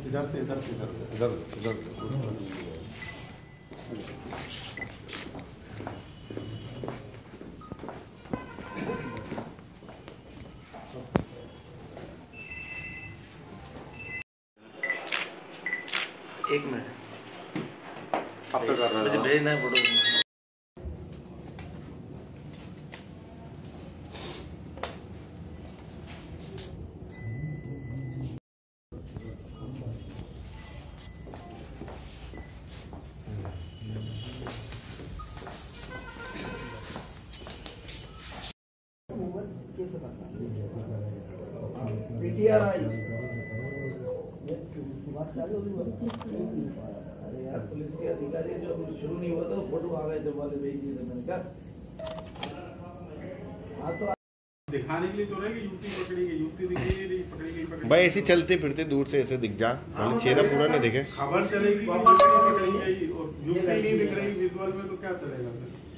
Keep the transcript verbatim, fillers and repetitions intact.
इधर से इधर से इधर इधर इधर एक मिनट अब तक कर रहा है मुझे भेजना है फोटो। अरे यार पुलिस के अधिकारी जो शुरू नहीं हुआ तो फोटो आ गए थे वाले भेज दिए थे मैंने कहा हाँ तो दिखाने के लिए तो रहेगी युवती पकड़ी गई युवती दिखी नहीं पकड़ी गई पकड़ी भाई ऐसे चलते फिरते दूर से ऐसे दिख जा मतलब चेहरा पूरा नहीं दिखे खबर चलेगी कि युवती पकड़ी गई और युवती नहीं दिख रही विजुअल में तो क्या चलेगा फिर